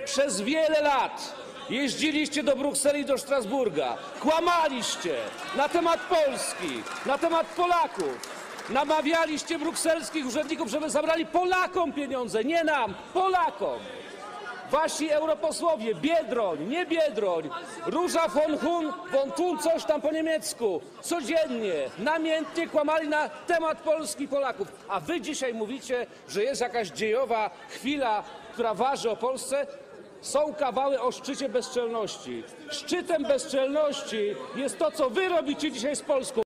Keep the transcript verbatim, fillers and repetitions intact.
Przez wiele lat jeździliście do Brukseli i do Strasburga, kłamaliście na temat Polski, na temat Polaków. Namawialiście brukselskich urzędników, żeby zabrali Polakom pieniądze, nie nam, Polakom. Wasi europosłowie, Biedroń, nie Biedroń, Róża von Hun, von Thun, coś tam po niemiecku, codziennie, namiętnie kłamali na temat Polski i Polaków. A wy dzisiaj mówicie, że jest jakaś dziejowa chwila, która waży o Polsce. Są kawały o szczycie bezczelności. Szczytem bezczelności jest to, co wy robicie dzisiaj z Polską.